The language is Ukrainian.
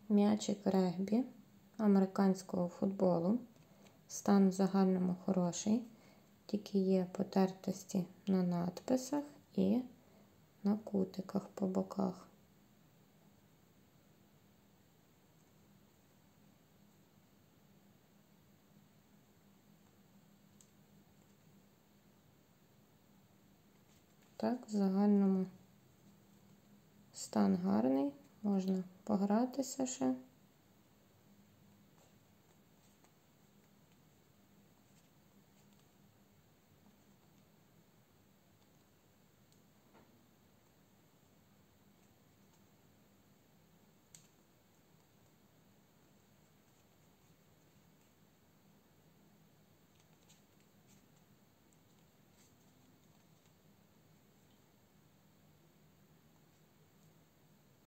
м'ячик регбі американського футболу. Стан в загальному хороший, тільки є потертості на надписах і на кутиках по боках. Так, в загальному стан гарний, можна погратися ще.